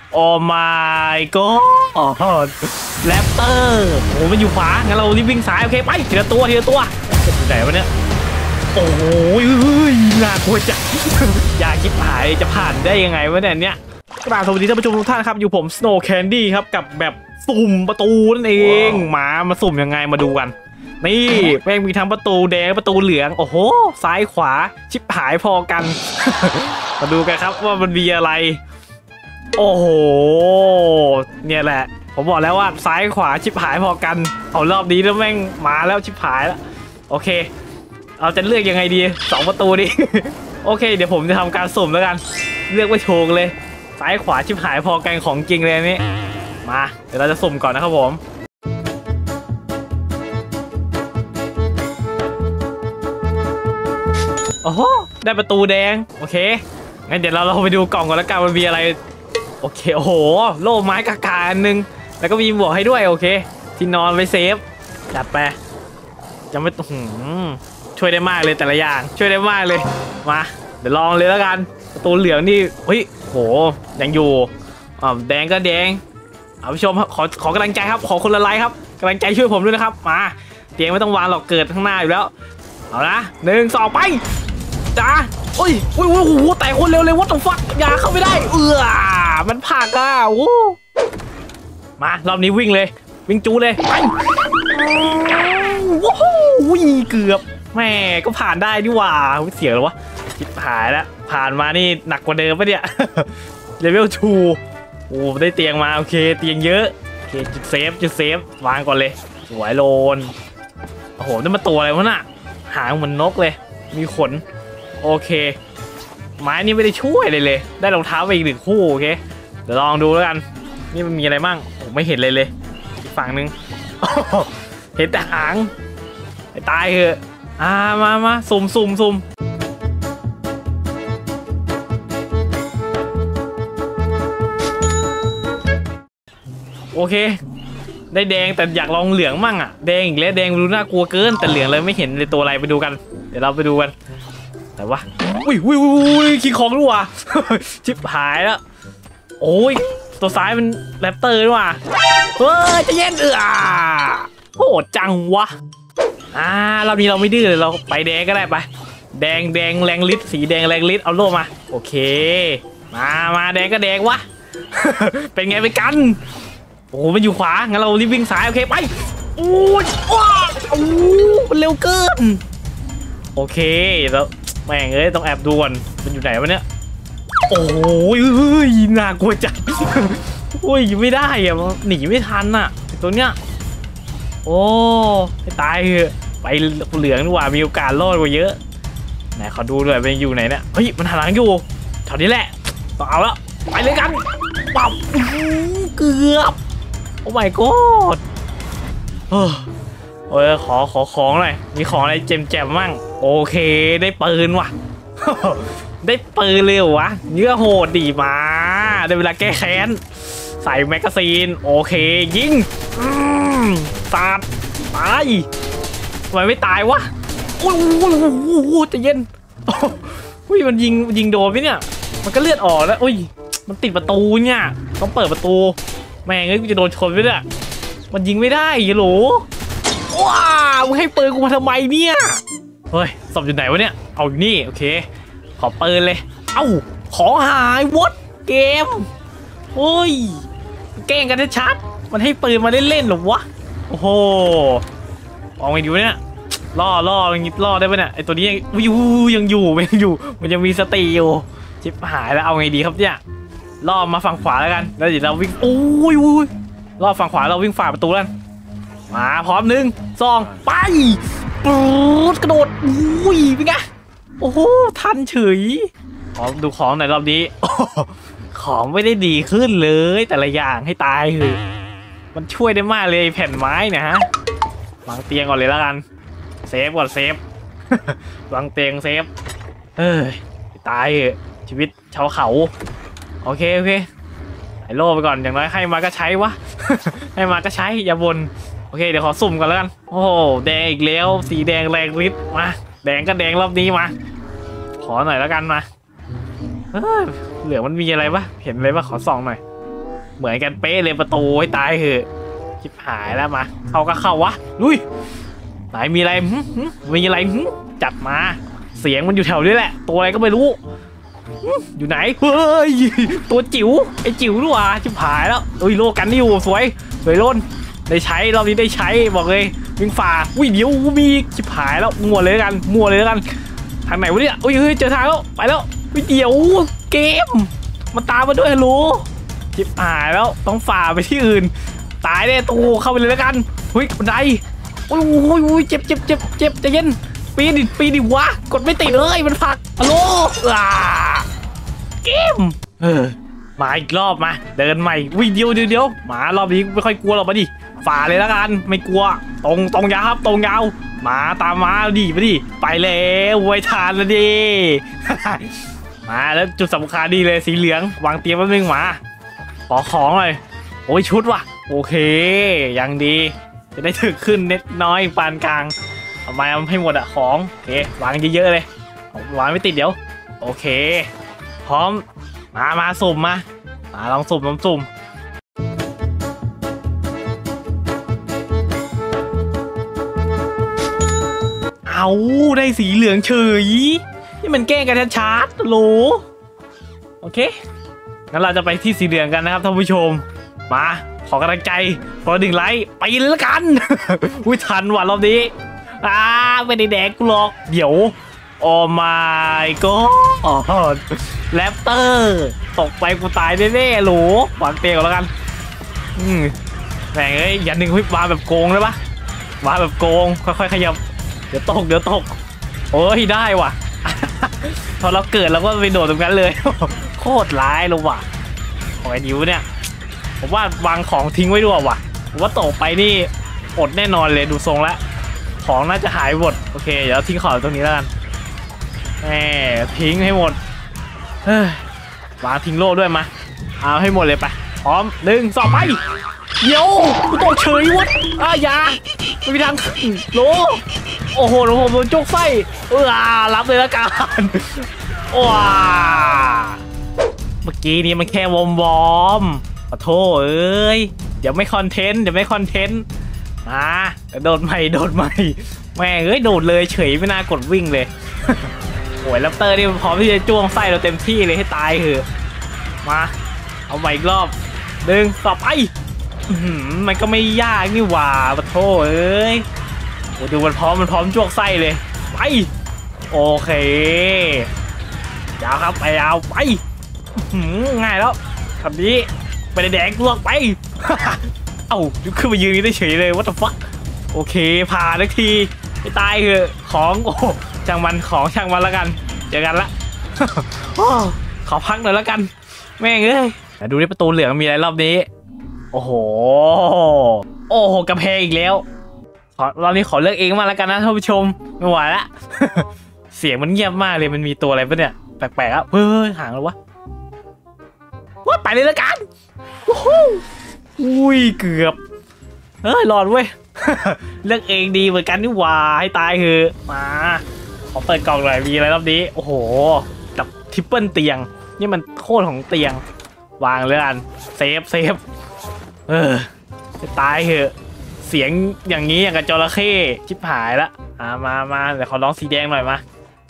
โอ้ my god แรปเตอร์โอ้มันอยู่ขวางั้นเรารีบวิ่งซ้ายโอเคไปทีละตัวอยู่ไหนวะเนี่ยโอ้ยน่ากลัวจังอยากคิดหายจะผ่านได้ยังไงวะเนี่ยกราบสวัสดีท่านผู้ชมทุกท่านครับอยู่ผม Snow Candy ครับกับแบบสุ่มประตูนั่นเองมาสุ่มยังไงมาดูกันนี่แม่งมีทั้งประตูแดงประตูเหลืองโอ้โหซ้ายขวาชิบหายพอกัน มาดูกันครับว่ามันมีอะไรโอ้โหเนี่ยแหละผมบอกแล้วว่าซ้ายขวาชิบหายพอกันเอารอบนี้แล้วแม่งมาแล้วชิบหายแล้วโอเคเราจะเลือกยังไงดี2ประตูดิ โอเคเดี๋ยวผมจะทำการสุ่มแล้วกันเลือกไว้โชว์เลยซ้ายขวาชิบหายพอกันของจริงเลยนี่มาเดี๋ยวเราจะสุ่มก่อนนะครับผมโอ้โหได้ประตูแดงโอเคงั้นเดี๋ยวเราไปดูกล่องก่อนแล้วกันมันมีอะไรโอเคโอ้โหโล่ไม้กากาอันนึงแล้วก็มีบวกให้ด้วยโอเคที่นอนไว้เซฟจัดไปยังไม่ช่วยได้มากเลยแต่ละอย่างช่วยได้มากเลยมาเดี๋ยวลองเลยแล้วกันประตูเหลืองนี่เฮ้ยโหยังอยู่แดงก็แดงเอาผู้ชมขอกำลังใจครับขอคนละไลค์ครับกำลังใจช่วยผมด้วยนะครับมาเตียงไม่ต้องวางหรอกเกิดข้างหน้าอยู่แล้วเอานะ1 2ไปจ้าโอ้ยโอ้โหแต่คนเร็วเลยวัดตรงฟักอย่าเข้าไม่ได้มันผักอ่ะโอ้มารอบนี้วิ่งเลยวิ่งจูเลยไปว้าวเกือบแม่ก็ผ่านได้ดิว่าเสียแล้ววะชิบหายแล้วผ่านมานี่หนักกว่าเดิมปะเนี่ยเลเวล2โอ้ได้เตียงมาโอเคเตียงเยอะโอเคจุดเซฟวางก่อนเลยสวยโลนโอ้โหนี่มันตัวอะไรวะน่ะหางเหมือนนกเลยมีขนโอเคไม้นี่ไม่ได้ช่วยเลยได้รองเท้าไปอีก1 คู่โอเคเดี๋ยวลองดูแล้วกันนี่มันมีอะไรบ้างผมไม่เห็นเลยอีกฝั่งนึงเห็นแต่หางไอ้ตายเหอะมาสุ่มโอเคได้แดงแต่อยากลองเหลืองมั่งอ่ะแดงอีกแล้วแดงดูน่ากลัวเกินแต่เหลืองเลยไม่เห็นเลยตัวอะไรไปดูกันเดี๋ยวเราไปดูกันแต่ว่าอุ้ยคิงคองด้วยว่ะ ชิบหายแล้วโอ้ยตัวซ้ายมันแรปเตอร์ด้วยว่ะเฮ้ยจะเย็นโหดจังวะรอบนี้เราไม่ดื้อเลยเราไปแดงก็ได้ไปแดงแรงฤทธิ์สีแดงแรงฤทธิ์เอาโล่มาโอเคมาแดงก็แดงวะ เป็นไงไปกันโอ้มันอยู่ขวางั้นเรารีบวิ่งซ้ายโอเคไปโอ้ยมันเร็วเกินโอเคแล้วแม่งต้องแอบดูก่อนมันอยู่ไหนวะเนี่ยโอ้ยน่ากลัวจังโอ้ยไม่ได้อะหนีไม่ทันอ่ะตัวเนี้ยโอ้ให้ตายเถอะไปเหลืองดีกว่ามีโอกาสรอดกว่าเยอะไหนขอดูด้วยมันอยู่ไหนเนี่ยเฮ้ยมันหันหลังอยู่แถวนี้แหละต้องเอาแล้วไปเลยกันปั๊บเกือบโอ้ my god ขอของหน่อยมีของอะไรแจ่มมั่งโอเคได้ปืนว่ะ ได้ปืนเลยวะเนื้อโหดดีมาได้เวลาแก้แค้นใส่แมกกาซีนโอเคยิงสาดตายทำไมไม่ตายวะโอ้โหจะเย็นอุ้ยมันยิงโดนไหมเนี่ยมันก็เลือดออกแล้วอุ้ยมันติดประตูเนี่ยต้องเปิดประตูแม่งกูจะโดนชนไปเนี่ยมันยิงไม่ได้ฮัลโหลว้าวให้ปืนกูมาทำไมเนี่ยเฮ้ยศพอยู่ไหนวะเนี่ยเอาอยู่นี่โอเคขอปืนเลยเอ้าของหายวอดเกมเฮ้ยแกล้งกันชัดมันให้ปืนมาเล่นๆหรอวะโอ้โหมองไงดีวะเนี่ยล่อได้ปะเนี่ยไอตัวนี้ยังอยู่มันยังมีสติอยู่ชิบหายแล้วเอาไงดีครับเนี่ยล่อมาฝั่งขวาแล้วกันแล้วเดี๋ยวเราวิ่งล่อฝั่งขวาเราวิ่งฝ่าประตูแล้วมาพร้อม1 2ไปปูดกระโดดเป็นไงโอ้โหทันเฉยขอดูของหน่อยรอบนี้ของไม่ได้ดีขึ้นเลยแต่ละอย่างให้ตายคือมันช่วยได้มากเลยแผ่นไม้เนี่ยฮะวางเตียงก่อนเลยแล้วกันเซฟก่อนเซฟ วางเตียงเซฟตายชีวิตชาวเขาโอเคไอ้โล่ไปก่อนอย่างน้อยให้มาก็ใช้วะ ให้มาก็ใช้อย่าบ่นโอเคเดี๋ยวขอสุ่มก่อนแล้วกันโอ้แดงอีกแล้วสีแดงแรงฤทธิ์มาแดงก็แดงรอบนี้มาขอหน่อยแล้วกันมาเหลืองมันมีอะไรปะเห็นเลยปะขอส่องหน่อยเหมือนกันเป๊ะเลยประตูให้ตายเหอะชิบหายแล้วมาเข้าก็เข้าวะลุยไหนมีอะไรมีอะไรจัดมาเสียงมันอยู่แถวนี้แหละตัวอะไรก็ไม่รู้อยู่ไหนเฮ้ยตัวจิ๋วไอ้จิ๋วด้วยชิบหายแล้วโลกันนี่อยู่สวยล้นได้ใช้รอบนี้ได้ใช้บอกเลยวิ่งฝ่าเดี๋ยวมีชิบหายแล้วมัวเลยกันทางไหนวะเนี่ยเฮ้ยเจอทางแล้วไปแล้วเดี๋ยวเกมมาตามมาด้วยฮัลโหลชิบหายแล้วต้องฝ่าไปที่อื่นตายแน่ตูเข้าไปเลยแล้วกันบันไดโอ้ยเจ็บใจเย็นปีดิวะกดไม่ติดเลยมันพักฮัลโหลเกมมาอีกรอบมาเดินใหม่เดี๋ยวมารอบนี้ไม่ค่อยกลัวหรอกมาดิฝ่าเลยแล้วกันไม่กลัวตรงยาวครับตรงยาวมาตามมาดิไปแล้วไว้ทานแล้วดิ มาแล้วจุดสำคัญดีเลยสีเหลืองวางเตรียมแป๊บนึงมาขอของเลยโอ้ยชุดว่ะโอเคยังดีจะได้ถึกขึ้นเน็ตน้อยปานกลางเอามาให้หมดอะของโอเควางเยอะๆเลยวางไม่ติดเดี๋ยวโอเคพร้อมมาสุ่มมาลองสุ่มเอาได้สีเหลืองเฉยนี่มันแกล้งกันชัดๆโหลโอเคงั้นเราจะไปที่สีเหลืองกันนะครับท่านผู้ชมมาขอกำลังใจขอ1 ไลค์ไปเลยละกัน ทันว่ะรอบนี้ไม่ได้แดกกูหรอกเดี๋ยวโอ้ my god แรปเตอร์ตกไปกูตายแน่ๆโหลวางเตียงก่อนแล้วกันแม่งอย่าดึงมาแบบโกงเลยปะมาแบบโกงค่อยๆขยับเดี๋ยวตกโอ้ยได้ว่ะ พอเราเกิดเราก็ไปโดดตรงนั้นเลยโคตรร้ายเลยว่ะของไอ้ดิวเนี่ยผมว่าวางของทิ้งไว้ด้วยว่ะผมว่าตกไปนี่อดแน่นอนเลยดูทรงแล้วของน่าจะหายหมดโอเคเดี๋ยวทิ้งของตรงนี้แล้วกันทิ้งให้หมดวางทิ้งโล่ด้วยมาเอาให้หมดเลยไปพร้อม1 2ไปเดี๋ยวกูตกเฉยวัดอย่าไม่มีทางโลโอ้โหผมโดนจกไส้รับเลยละกันว้าเมื่อกี้นี้มันแค่วอมขอโทษเดี๋ยวไม่คอนเทนต์โดดใหม่แม่โดดเลยเฉยไม่น่ากดวิ่งเลยโอ้ยแรปเตอร์นี่พร้อมที่จะจ้วงไส้เราเต็มที่เลยให้ตายเหอะมาเอาใหม่อีกรอบ1 ต่อไปมันก็ไม่ยากนี่หว่าขอโทษโอ้ดูมันพร้อมจ้วงไส้เลยไปโอเคยาวครับไปยาวไปง่ายแล้วคำนี้ไปแดงลวกไป เอ้าขึ้นมายืนนี่ได้เฉยเลย what the fuck โอเคผ่านทักทีไม่ตายเหอะของโอ้ช่างมันแล้วกันเจอกันละ ขอพักหน่อยแล้วกันแม่งดูที่ประตูเหลืองมีอะไรรอบนี้โอ้โหกระเพงอีกแล้วรอบนี้ขอเลือกเองมาแล้วกันนะท่านผู้ชมไม่ไหวละ เสียงมันเงียบมากเลยมันมีตัวอะไรปะเนี่ยแปลกๆอ่ะเฮ้ยห่างแล้ววะว่าไปเลยแล้วกันอุ้ยเกือบหลอดเว้ย เลือกเองดีเหมือนกันนี่หว่าให้ตายเถอะมาขอเปิดกล่องหน่อยมีอะไรรอบนี้โอ้โหกับทริปเปิลเตียงนี่มันโคตรของเตียงวางเลยกันเซฟจะตายเถอะเสียงอย่างนี้อย่างกับจระเข้ชิบหายละมาเดี๋ยวขอลองสีแดงหน่อยมา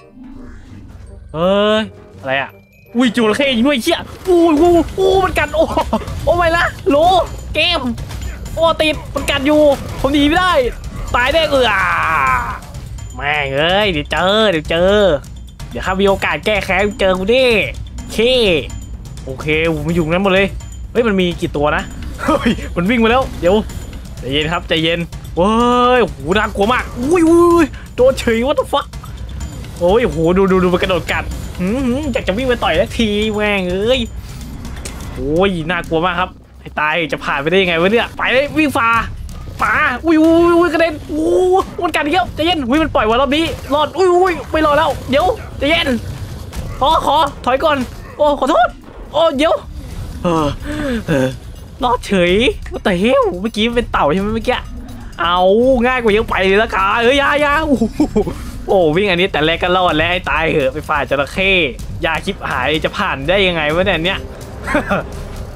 อะไรอ่ะอุ้ยจระเข้ยิงด้วยเชี่ยอู้มันกัดโอ้ไม่ละโลเกมติดมันกัดอยู่ผมหนีไม่ได้ตายได้แม่งเดี๋ยวเจอเดี๋ยวข้ามีโอกาสแก้แค้นเจอกูดิโอเคผมอยู่นั้นหมดเลยมันมีกี่ตัวนะมันวิ่งมาแล้วเดี๋ยวใจเย็นครับใจเย็นน่ากลัวมากอุ้ยโดนเฉยwhat the fuckโอ้โหดูมันกระโดดกัดอยากจะวิ่งไปต่อยสักทีแม่งน่ากลัวมากครับให้ตายจะผ่านไปได้ยังไงวะเนี่ยไปเลยวิ่งฝ่าอุ้ยกระเด็นมันกัดเยอะใจเย็นมันปล่อยวะรอบนี้รอดอุ้ยไม่รอแล้วเดี๋ยวใจเย็นขอถอยก่อนขอโทษเดี๋ยวรอดเฉยว่าแต่เมื่อกี้เป็นเต่าใช่ไหมเมื่อกี้เอาง่ายกว่ายังไปเลยละกันยาวิ่งอันนี้แต่แรกก็รอดแล้วให้ตายเหอะไปฝ่าจระเข้ยาชิบหายจะผ่านได้ยังไงวะเนี่ย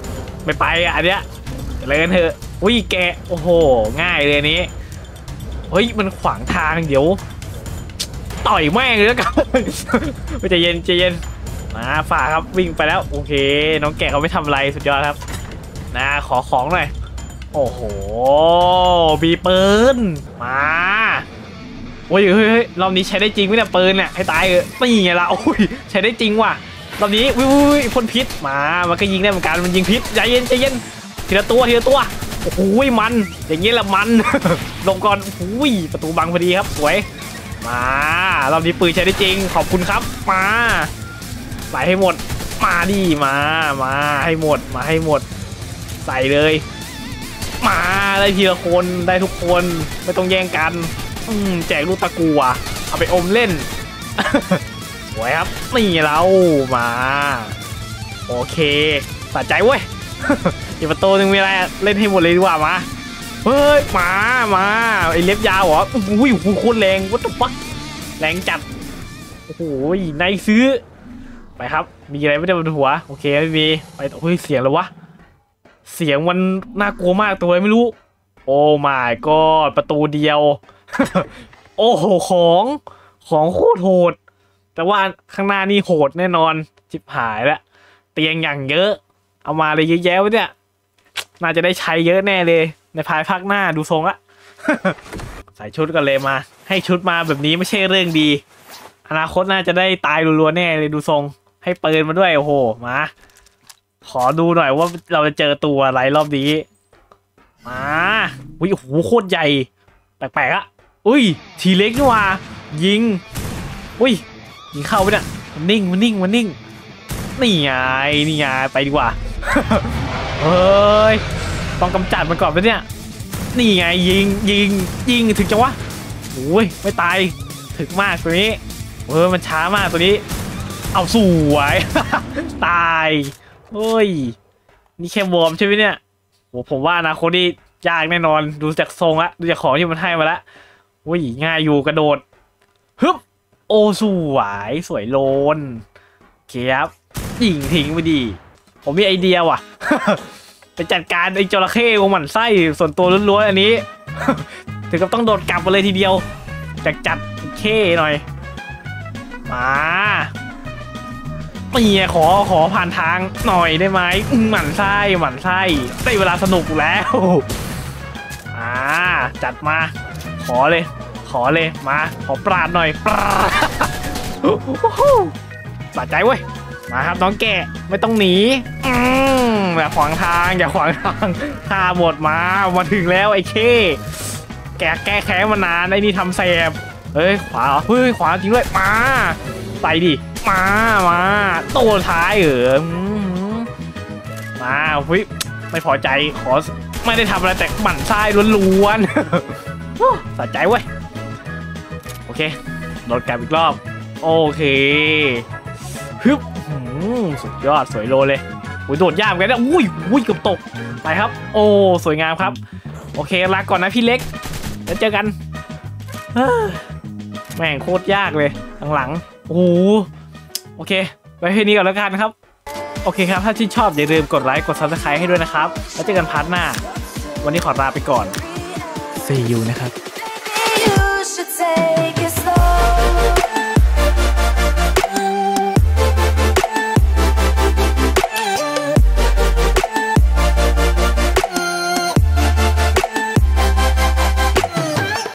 ไม่ไปอ่ะอันเนี้ยเลยกันเถอะอุ้ยแกโอ้โหง่ายเลยนี้เฮ้ยมันขวางทางเดี๋ยวต่อยแม่งเลยแล้วกันไม่ใจเย็นใจเย็นมาฝ่าครับวิ่งไปแล้วโอเคน้องแกเขาไม่ทำอะไรสุดยอดครับนะขอของหน่อยโอ้โหมีปืนมาโอ้ยเฮ้ยรอบนี้ใช้ได้จริงไหมเนี่ยปืนเนี่ยให้ตายเออนี่ไงล่ะโอ้ยใช้ได้จริงว่ะรอบนี้วิวพ่นพิษมามันก็ยิงได้เหมือนกันมันยิงพิษใจเย็นใจเย็นทีละตัวทีละตัวโอ้โหมันอย่างงี้แหละมัน ลงก่อนโอ้ยประตูบังพอดีครับสวยมารอบนี้ปืนใช้ได้จริงขอบคุณครับมาใส่ให้หมดมาดิมาให้หมดมาให้หมดใส่เลยมาได้ทีละคนได้ทุกคนไม่ต้องแย่งกันแจกลูกตะกัวเอาไปอมเล่น สวยครับนี่เรามาโอเคสะใจเว้ย อีกประตูนึงมีอะไรเล่นให้หมดเลยดีกว่ามาเฮ้ยมาไอเล็บยาวเหรออุ้ยโคตรแรงวัตถุปักแรงจัดโอ้โหนายซื้อไปครับมีอะไรไม่ได้บนหัวโอเคไม่มีไปเฮ้ยเสียงแล้ววะเสียงมันน่ากลัวมากตัวอะไรไม่รู้โอ้ my god ประตูเดียว โอ้โหของโคตรโหดแต่ว่าข้างหน้านี่โหดแน่นอนชิบหายแล้วเตียงอย่างเยอะเอามาเลยเยอะแยะวะเนี่ยน่าจะได้ใช้เยอะแน่เลยในภายภาคหน้าดูทรงละ ใส่ชุดกันเลยมาให้ชุดมาแบบนี้ไม่ใช่เรื่องดีอนาคตน่าจะได้ตายรัวๆแน่เลยดูทรงให้ปืนมาด้วยโอ้โหมาขอดูหน่อยว่าเราจะเจอตัวอะไรรอบนี้มาอุ้ยโอ้โหโคตรใหญ่แปลกๆอะอุ้ยทีเล็กนี่ว่ายิงอุ้ยยิงเข้าไปเนี่ยมันนิ่งนี่ไงไปดีกว่า เฮ้ยต้องกำจัดมันก่อนไปเนี่ยนี่ไงยิงถึงจังวะโอ้ยไม่ตายถึงมากตัวนี้มันช้ามากตัวนี้เอาสวย ตายเฮ้ยนี่แค่วอร์มใช่ไหมเนี่ยโหผมว่านะคนนี้ยากแน่นอนดูจากทรงละดูจากของที่มันให้มาละโอ้ยง่ายอยู่กระโดดฮึบโอ้สวยโลนเกียบยิงทิ้งไปดีผมมีไอเดียว่ะ ไปจัดการไอ้จระเข้ของมันไส้ส่วนตัวล้วนๆอันนี้ ถึงกับต้องโดดกลับมาเลยทีเดียวจัดเข้หน่อยมาเมียขอผ่านทางหน่อยได้ไหมหมั่นไส้ได้เวลาสนุกแล้วจัดมาขอเลยมาขอปราดหน่อยปราด สะใจเว้ยมาครับน้องแกไม่ต้องหนีอย่าขวางทางฆ่าหมดมาถึงแล้วไอ้เข้แก้แค้นมานานไอ้นี่ทำแสบเฮ้ยขวาขวาจริงด้วยมาใส่ดิมาโตท้ายมาไม่พอใจขอไม่ได้ทำอะไรแต่หมั่นไส้ล้วนๆ สะใจเว้ยโอเคโดดกลับอีกรอบโอเคฮึบสุดยอดสวยโลเลยโดดยากเหมือนกันนะอุ้ยเกือบตกไปครับโอ้สวยงามครับโอเคลาก่อนนะพี่เล็กแล้วเจอกันแม่งโคตรยากเลยหลังโอเคไว้แค่นี้ก่อนแล้วกันครับโอเคครับถ้าชื่นชอบอย่าลืมกดไลค์กด Subscribe ให้ด้วยนะครับแล้วเจอกันพาร์ทหน้าวันนี้ขอลาไปก่อน See you นะครับ